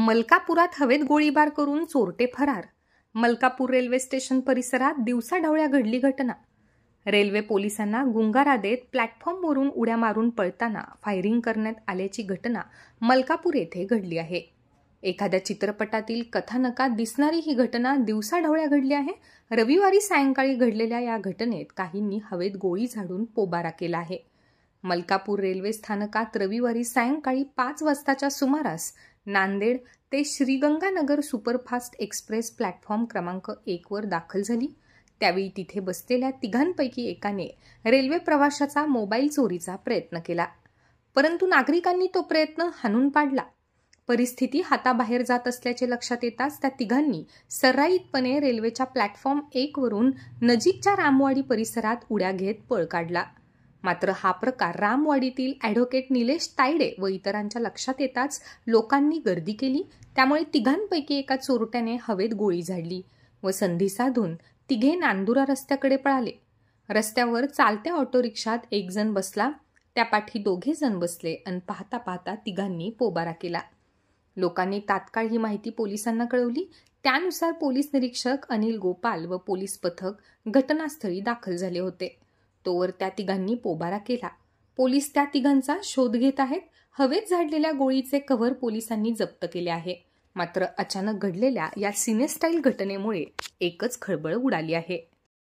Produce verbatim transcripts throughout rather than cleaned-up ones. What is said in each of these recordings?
मलकापुरात हवेत गोळीबार करून चोरटे फरार। मलकापूर रेल्वे स्टेशन परिसरात दिवसाढवळ्या घडली घटना। रेल्वे पोलिसांना गुंगारा देत प्लॅटफॉर्मवरून उड्या मारून पळताना फायरिंग करण्यात आल्याची घटना मलकापूर येथे घडली आहे। एखाद्या चित्रपटातील कथानकात दिसणारी ही घटना दिवसाढवळ्या घडली आहे। रविवारी सायंकाळी घडलेल्या या घटनेत काहींनी हवेत गोळी झाडून पोबारा केला आहे। मलकापूर रेल्वे स्थानकात रविवारी सायंकाळी पाच वाजताच्या सुमारास नांदेड ते श्रीगंगानगर सुपरफास्ट एक्सप्रेस प्लॅटफॉर्म क्रमांक एक वर दाखल झाली। त्यावेळी तिथे बसलेल्या तिघांपैकी एकाने रेल्वे प्रवाशाचा मोबाईल चोरीचा प्रयत्न केला, परंतु नागरिकांनी तो प्रयत्न हाणून पाडला। परिस्थिती हाताबाहेर जात असल्याचे लक्षात येताच त्या तिघांनी सर्राईतपणे रेल्वेच्या प्लॅटफॉर्म एक वरून नजीकच्या रामवाडी परिसरात उड्या घेत पळ काढला। मात्र हा प्रकार रामवाडीतील ॲडव्होकेट निलेश तायडे व इतरांच्या लक्षात येताच लोकांनी गर्दी केली। त्यामुळे तिघांपैकी एका चोरट्याने हवेत गोळी झाडली व संधी साधून तिघे नांदुरा रस्त्याकडे पळाले। रस्त्यावर चालत्या ऑटो रिक्षात एक जण बसला, त्यापाठी दोघे जण बसले आणि पाहता पाहता तिघांनी पोबारा केला। लोकांनी तात्काळ ही माहिती पोलिसांना कळवली। त्यानुसार पोलीस निरीक्षक अनिल गोपाल व पोलीस पथक घटनास्थळी दाखल झाले होते। तोवर त्या तिघांनी पोबारा केला। पोलीस त्या तिघांचा शोध घेत आहेत। हवेत झाडलेल्या गोळीचे कव्हर पोलिसांनी जप्त केले आहे। मात्र अचानक घडलेल्या या सिनेस्टाईल घटनेमुळे एकच खळबळ उडाली आहे।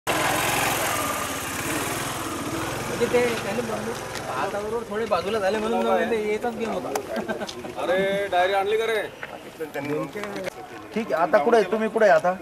थोडे बाजूला झाले म्हणून येतच गेम होता। अरे डायरी आणली का रे? ठीक आहे, आता कुठे आहे तुम्ही? कुठे आहे आता?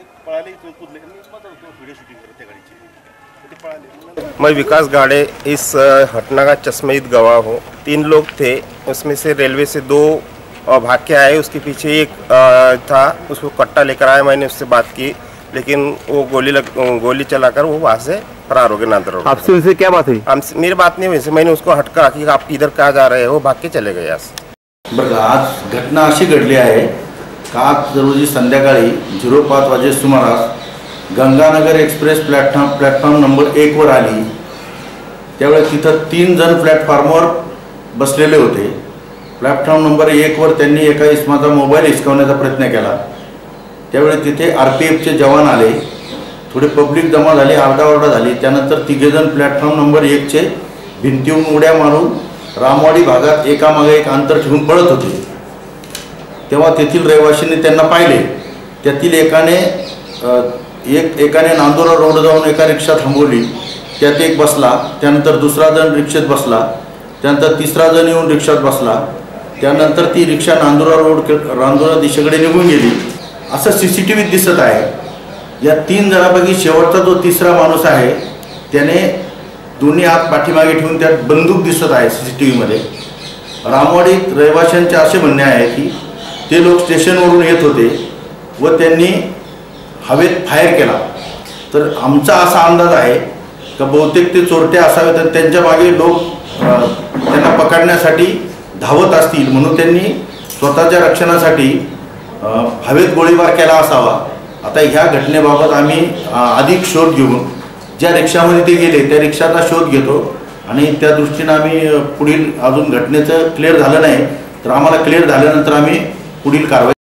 मैं विकास गाड़े इस घटना का चश्मदीद गवाह हूँ। तीन लोग थे, उसमें से रेलवे से दो भाग के आए, उसके पीछे एक था, उसको कट्टा लेकर आया। मैंने उससे बात की, लेकिन वो गोली लग, गोली चलाकर वो वहाँ से फरार हो गए नांदर। आपसे उनसे क्या बात हुई? हमसे मेरी बात नहीं हुई से मैंने उसको हटका कि आप किधर कहाँ जा रहे हो, भाग के चले गए यहाँ से। बघा, आज घटना अशी घडली आहे का आज रोजी संध्याकाळी झिरो पाच वाजे सुमारास Ganganagar express platform platform number एक वर आली। त्यावेळेस तिथं तीन जण प्लॅटफॉर्मवर बसलेले होते। प्लॅटफॉर्म नंबर एक वर त्यांनी एका इसमाचा मोबाईल हिसकावण्याचा प्रयत्न केला। त्यावेळी तिथे आर पी एफचे जवान आले, थोडे पब्लिक जमा झाली, आरडाओरडा झाली। त्यानंतर तिघेजण प्लॅटफॉर्म नंबर एकचे भिंतीहून उड्या मारून रामवाडी भागात एकामागे एक अंतर ठेवून पळत होते। तेव्हा तेथील रहिवाशांनी त्यांना पाहिले। त्यातील एकाने एक एकाने नांदुरा रोड जाऊन एका रिक्षा थांबवली, त्यात एक बसला। त्यानंतर दुसरा जण रिक्षेत बसला, त्यानंतर तिसरा जण येऊन रिक्षात बसला। त्यानंतर ती रिक्षा नांदुरा रोड नांदुरा दिशेकडे निघून गेली असं सी सी टी व्हीत दिसत आहे। या तीन जणांपैकी शेवटचा जो तिसरा माणूस आहे त्याने दोन्ही हात पाठीमागे ठेवून त्यात बंदूक दिसत आहे सी सी टी व्हीमध्ये। रामवाडीत रहिवाशांचे असे म्हणणे आहे की ते लोक स्टेशनवरून येत होते व त्यांनी हवेत फायर केला। तर आमचा असा अंदाज आहे की बहुतेक ते चोरटे असावेत आणि त्यांच्या मागे लोक त्यांना पकडण्यासाठी धावत असतील, म्हणून त्यांनी स्वतःच्या रक्षणासाठी हवेत गोळीबार केला असावा। आता ह्या घटनेबाबत आम्ही अधिक शोध घेऊन ज्या रिक्षामध्ये ते गेले त्या रिक्षाचा शोध घेतो आणि त्या दृष्टीने आम्ही पुढील अजून घटनेचं क्लिअर झालं नाही तर आम्हाला क्लिअर झाल्यानंतर आम्ही पुढील कारवाई